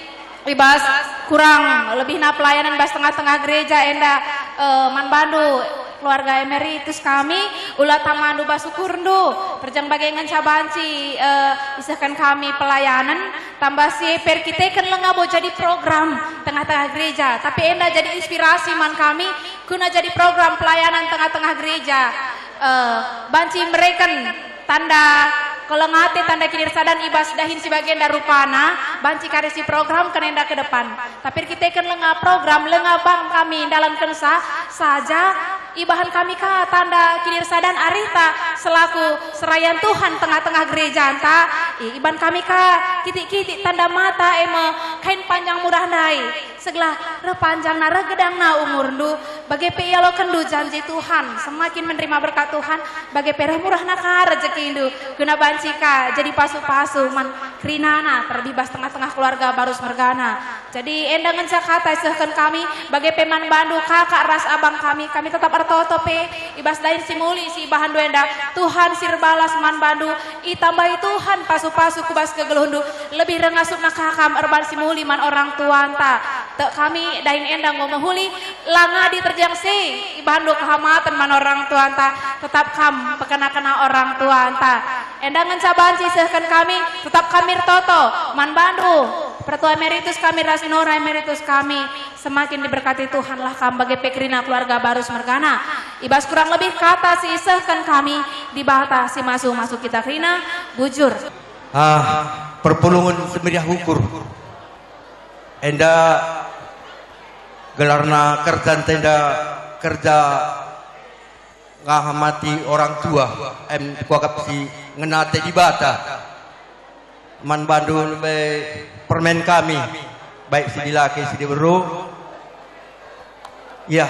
ibas kurang lebih na pelayanan bas tengah-tengah gereja enda uh, man bandu keluarga emeritus kami ulah tamandu basukur ndu terjang bagengan cabanci uh, isahkan kami pelayanan tambah si per kita kan lengabo jadi program tengah-tengah gereja tapi enda jadi inspirasi man kami kuna jadi program pelayanan tengah-tengah gereja uh, banci mereka tanda kelengate tanda kidir sadan ibas dahin sebagian darupana banci karesi program kenenda ke depan tapi kita kan lengah program lengah bang kami dalam kensa saja ibahan kami ka tanda kilir sadan arita selaku serayan Tuhan tengah-tengah gereja anta iban kami ka kitik-kitik tanda mata ema kain panjang murah nai segala re panjang na re gedang na umur ndu bagai pe yalo kendu janji Tuhan semakin menerima berkat Tuhan bagai pereh murah na ka rezeki ndu guna bancika jadi pasu-pasu man krinana terbibas tengah-tengah keluarga barus mergana jadi endang ngencak kata sehkan kami bagai peman bandu kakak ras abang kami kami tetap artoto pe ibas lain simuli si bahan duenda Tuhan sirbalas man bandu itambahi Tuhan pasu-pasu kubas kegelundu lebih rengasup na kakam erban simuli man orang tuanta tak kami dain endang ngomahuli langa diterjang si ibahan du kehamatan man orang tuanta tetap kam pekena-kena orang tuanta endang ngencabanci sehkan kami tetap kami toto man bandu pertua emeritus kami rasnora emeritus kami semakin diberkati Tuhan lah kam bagi pekrina keluarga barus mergana ibas kurang lebih kata si sehkan kami dibatasi masuk-masuk kita krina bujur ah perpulungan semeriah ukur enda gelarna kerja tenda kerja ngahamati orang tua em kuakap si ngenate di bata man bandul be permen kami baik si dilaki si diberu ya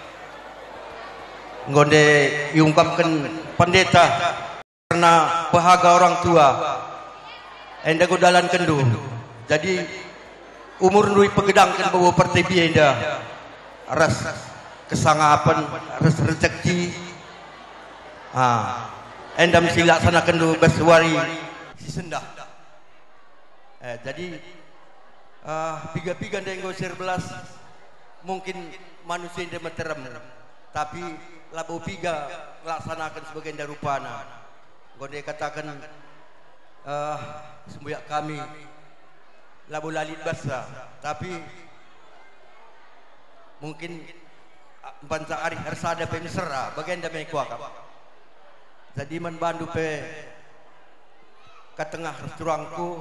ngonde diungkapkan pendeta karena bahagia orang tua enda godalan kendu jadi umur nui pegedangkan bawa pertibi enda ras kesangapan ras rezeki ah enda mesti laksanakan dulu beswari si sendah eh, jadi ah piga-piga denggo serbelas mungkin manusia enda meterem tapi labu piga laksanakan sebagai enda rupana gonde katakan ah sembuyak kami labu lalit basa tapi mungkin bansa ari harsada pe misra bagian da me kuakap jadi man bandu pe katengah turangku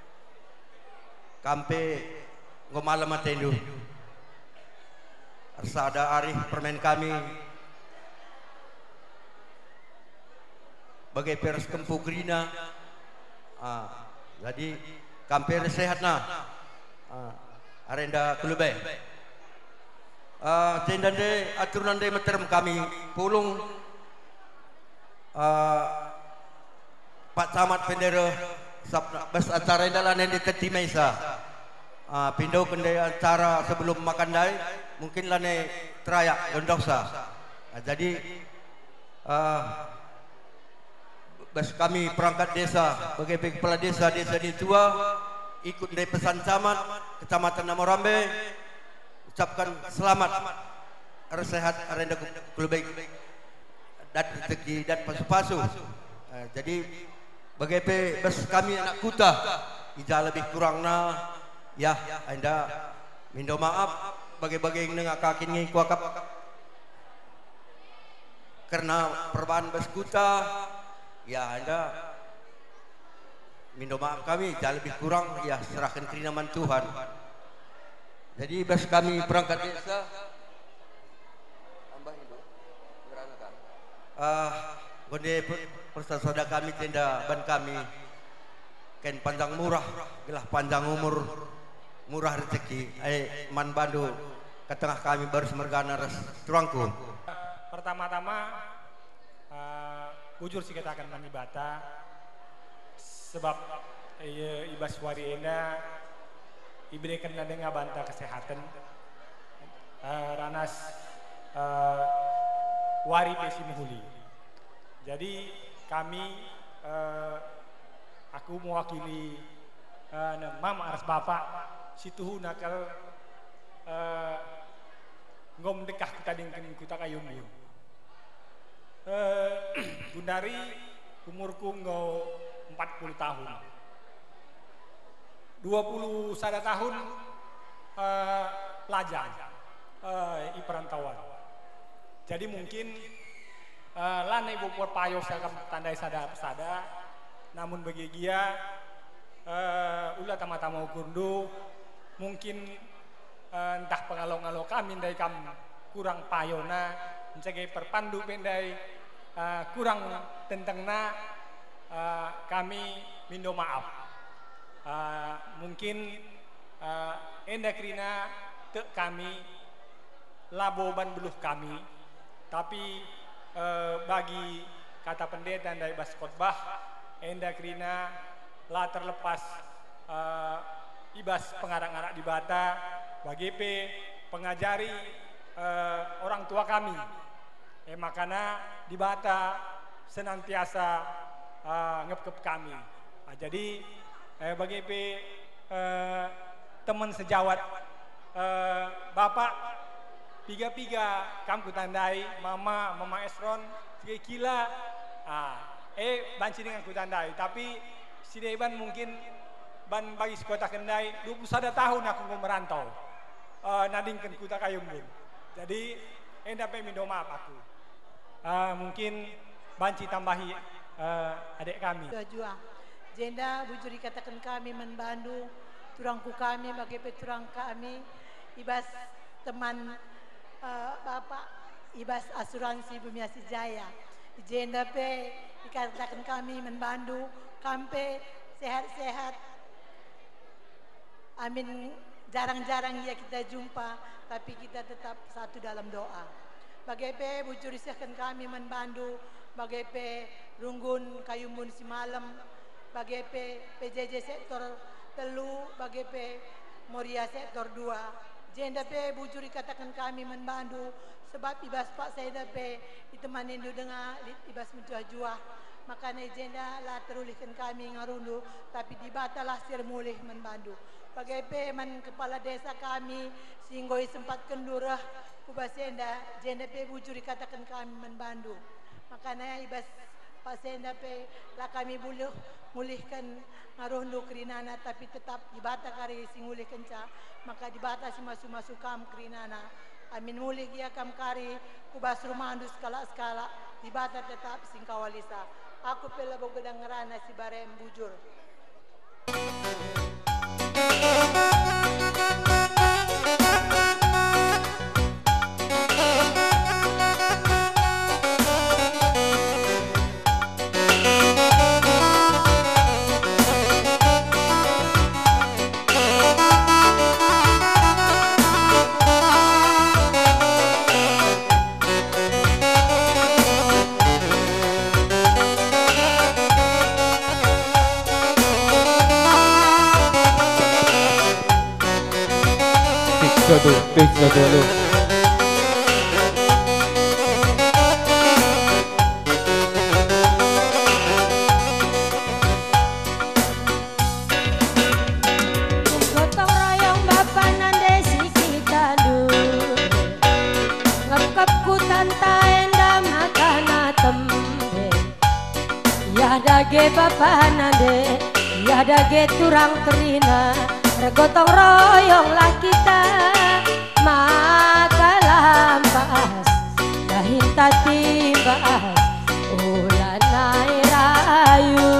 kampe ngomalam atendu harsada ari permen kami bagai peres kempu grina ah jadi kampe sehat na ah arenda kulube Uh, tenda de aturan de meterem kami pulung uh, Pak Camat Pendera sabna bas acara dalan di teti mesa uh, pindo kende acara sebelum makan dai mungkin lane terayak gondosa uh, jadi uh, bas kami perangkat desa sebagai kepala desa desa di tua ikut dari pesan camat kecamatan Namorambe ucapkan selamat harus sehat arenda kulubek dan rezeki dan pasu-pasu nah, jadi bagai pe bes kami anak kuta ija lebih kurangna ya anda mindo maaf bagai-bagai yang nengak kaki ngi kuakap karena perubahan bes kuta ya anda mindo maaf kami ija lebih kurang ya serahkan kerinaman Tuhan. Jadi bas kami perangkat desa tambah itu berangkat. Ah, gonde persaudaraan kami tenda ban kami ken panjang murah, gelah panjang umur, murah rezeki. Eh man bandu ketengah kami baru semergana res turangku. Pertama-tama uh, bujur sih kita akan manibata sebab eh, ibas wari enda diberikan dengan banta kesehatan uh, ranas uh, wari pesi muhuli. Jadi kami uh, aku mewakili uh, mam aras bapak situ nakal uh, ngom dekah kita dengan kita kayung yun. Uh, Gundari umurku ngau empat puluh tahun. dua puluh sada tahun uh, pelajar uh, i perantauan. Jadi mungkin uh, lana ibu perpayo saya tandai sada sada namun bagi dia uh, ulah tama-tama ukurdu mungkin uh, entah pengalau-ngalau kami dari kam kurang payona sebagai perpandu pendai uh, kurang tentang na uh, kami mindo maaf. Uh, mungkin uh, enda krina te kami labo ban beluh kami, tapi uh, bagi kata pendeta dari bas khotbah enda krina la terlepas uh, ibas pengarang-arang di bata bagi P pengajari uh, orang tua kami. Eh, makanya di bata senantiasa uh, ngep-ngep kami. Nah, jadi eh, bagi P eh, teman sejawat eh, bapak piga-piga kamu tandai mama mama Esron sebagai kila ah, eh banci dengan ku tandai tapi si Deban mungkin ban bagi sekota Kendai dua puluh satu tahun aku mau merantau uh, nadingkan kuta kayumbun jadi enda pe mindo maaf aku uh, mungkin banci tambahi uh, adik kami jua jenda bujur dikatakan kami membantu turangku kami bagi peturang kami ibas teman uh, bapak ibas asuransi Bumi Asih Jaya jenda pe dikatakan kami membantu kampe sehat-sehat. Amin, jarang-jarang ya kita jumpa, tapi kita tetap satu dalam doa. Bagai pe bujur isahkan kami membantu, bagai pe runggun kayumun si malam, bagai pe P J J sektor telu, bagai pe Moria sektor dua. Jenda pe bujur katakan kami membantu, sebab ibas pak saya pe diteman indu dengar ibas mentua jua. Makanya jenda lah terulihkan kami ngarundu, tapi dibatalah sir mulih membantu. Bagai peman kepala desa kami singgoi sempat kendurah kubasenda jenda pe bujur dikatakan kami membantu. Makanya ibas pasenda pe lah kami buluh mulihkan ngarundu kerinana tapi tetap dibata kari singulih kenca maka dibata si masuk-masuk kam kerinana. Amin mulih dia kam kari kubas rumandu skala-skala dibata tetap singkawalisa. Aku pela bogodang ngerana si barem bujur. Satu, satu dulu. Gotong royong bapak nande si kita dulu, ngekep ku tanta enda makana tembe. Ya dage bapak nande, ya dage turang terina. Gotong royong lah kita maka lampas dahin tati bahas ulan naik rayu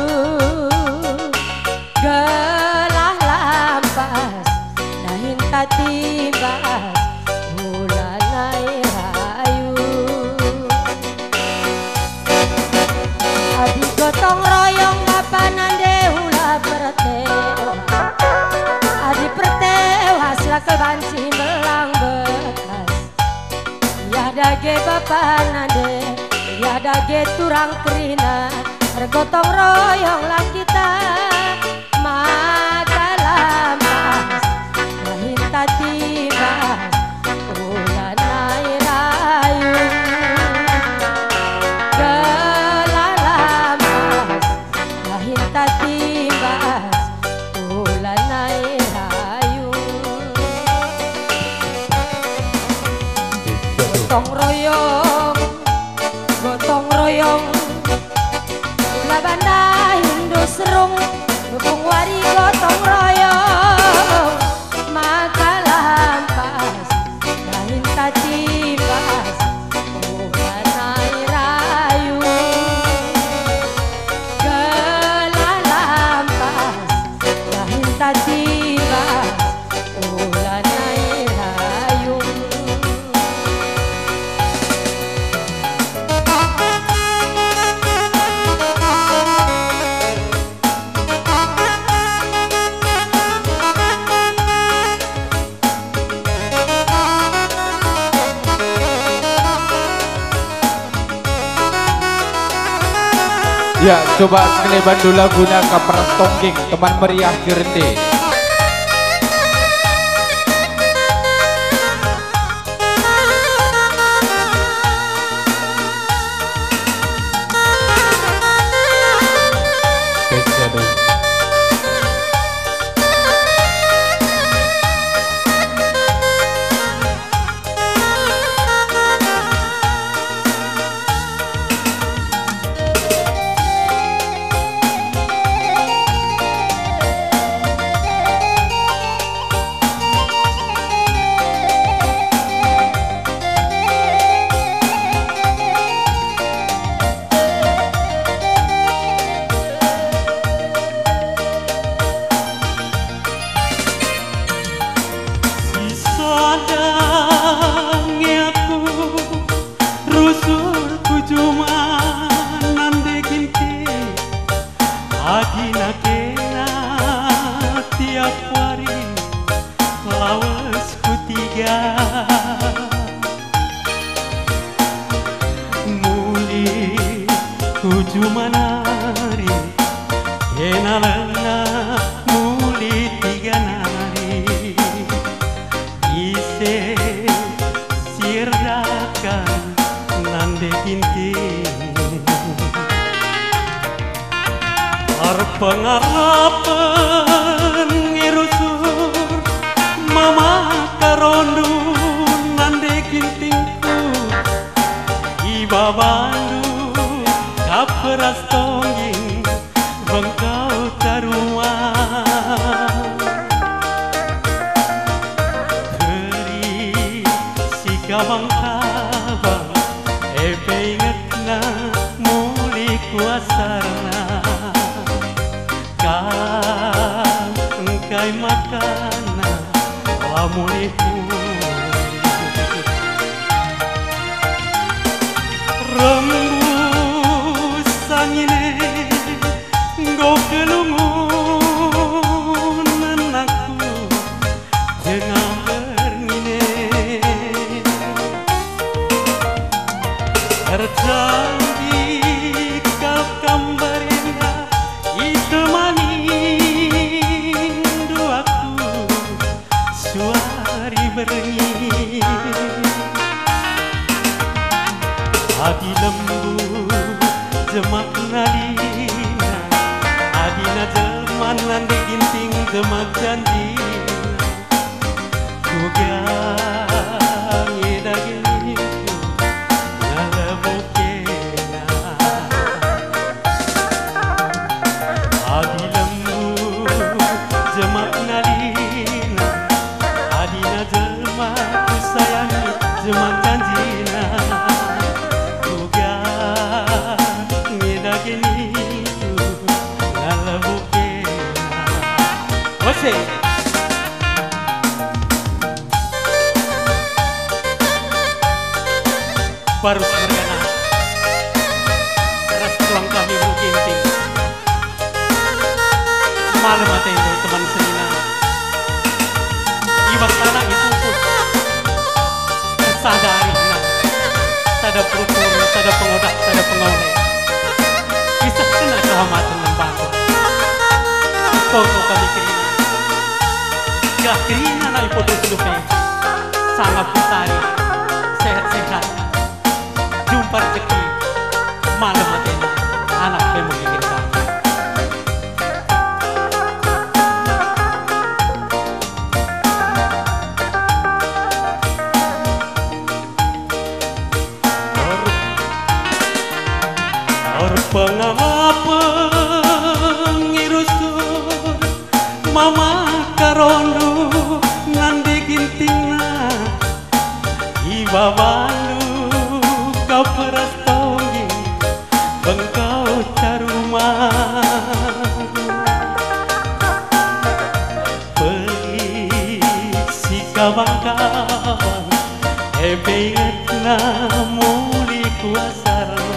gelah lampas dahin tati bahas ulan naik rayu adi gotong royong bapak nande hula pertewa adi pertewas lah kebanci melang bekas ya dage bapak nade ya dage turang kerina regotong royong lah kita maka lampas lahin tati bahas ulan naik rayu gelah lampas lahin tati bahas ulan naik rayu gotong royong gotong royong labanda hindu serung dukung wari gotong royong maka lampas lahin tati bahas ulan naik rayu gelah lampas lahin tati bahas ulan naik rayu Ya, coba sekali bantu lagunya Kapras Tongging, teman meriah Kirende. Pengarapan ngerusur mama karondu nande kintingku iba bandu kaperas tongging bengkau tarua beri si kabang kabang epe ingetna muli kuasarna engkai makana lamuniku rembus angine nggo kelungunan aku dengan bernine terjanji kau kambarina itu mani berengi adi lembu jemak nalina adina jelman nandi ginting jemak janjina kugang edagini ngalebukena adi lembu jemak nalina adina jelma ku sayangi jemak janjina kuga ngedageni ku ngalebukena ose baru semergana ras tulang kami mukinting malam mata itu teman senina ibar tanah itu pun sadari nah sada perukur sada pengodak sada pengoleh bisa kena kehormatan lembaga kau kau kami kerina gak kerina na ipodos lupe sangat putari sehat-sehat jumpa rezeki malam mati anak yang menginginkan pengahapan ngirusur mama karondu nande gintingna iba bandu kau peras tongging bengkau taruma pergi si kabang-kabang ebe ingetna muli kuasarna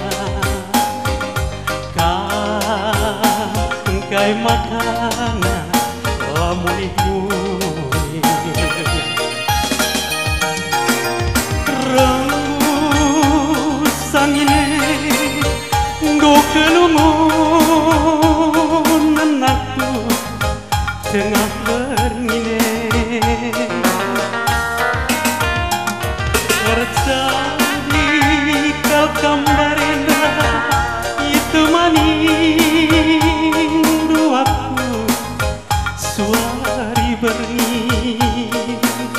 engkai makana lamuni-muni rembus angine nggo kelungu maning ruaku suari bening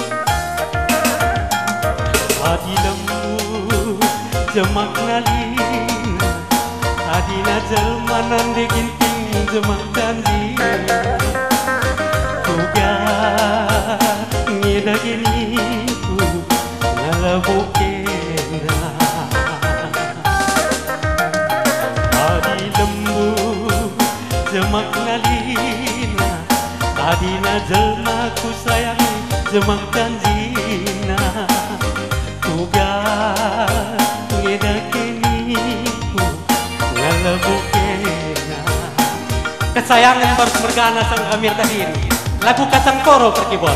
adi lembu jemak nalin adina jelmanan di ginting jemak janji tuga ngida gini ku ngalabukena adi lembu jemak nalina adina jelmaku sayangi jemak janjina tuga ngida gini ku ngalabukena kesayangan Barus Mergana sang Amir Tahir lagu Kacang Koro perkibon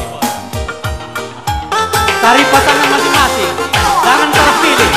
tari pasangan masing-masing jangan salah pilih.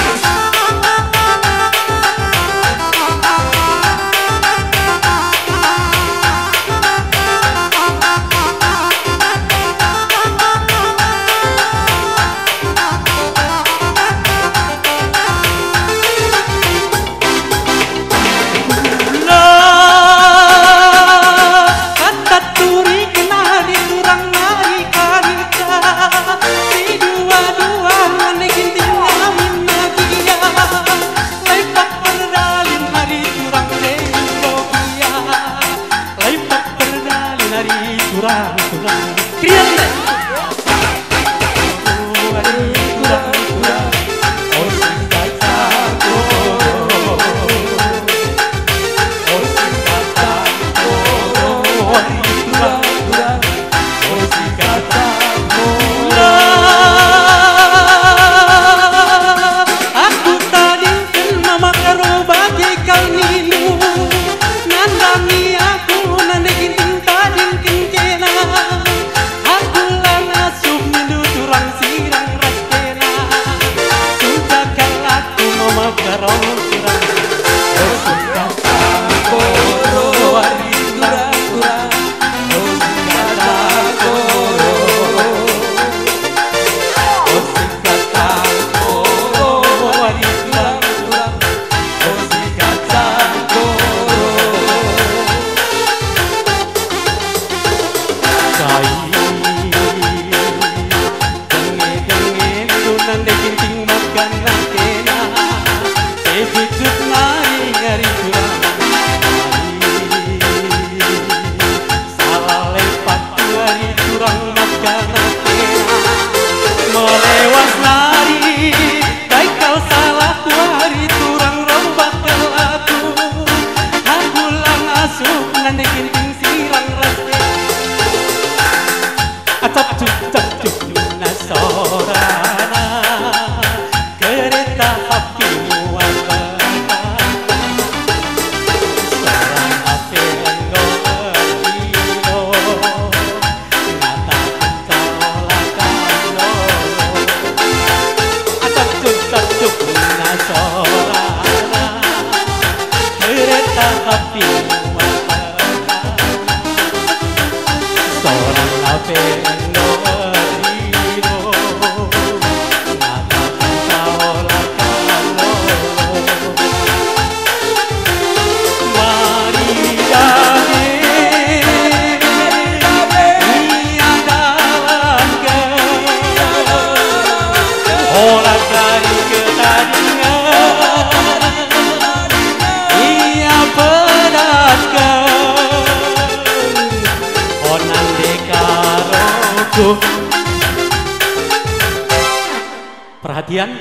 Perhatian,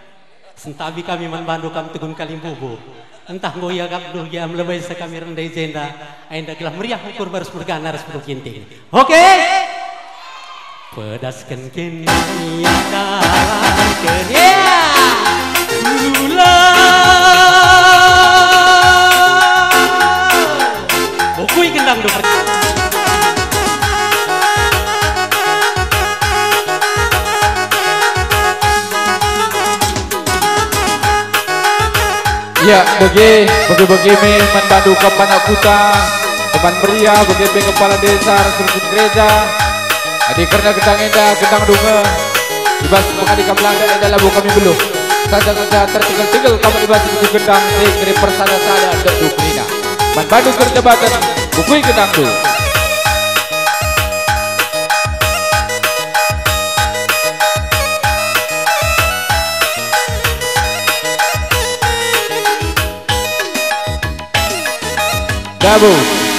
sentabi kami manbandu kam tegun kalimbubu. Entah goya gabduh ya melebay sa kami renday jenda. Ainda gelah meriah ukur Barus Mergana ras perlu kinting. Oke. Pedaskan kini dalam kerja. Lula. Bukui gendang do. Ya, bagi bagi bagi me manbandu kapan akuta, teman meriah bagi bagi kepala desa Rasul gereja. Adik karena gedang enda gedang dunga, ibas mengadik kabelanda adalah bukan kami belum. Saja-saja tertinggal-tinggal kamu dibahas buku gendang negeri persada-sada dan dukrina. Man Bandung kerdebatan bukui gendang du. Dabu.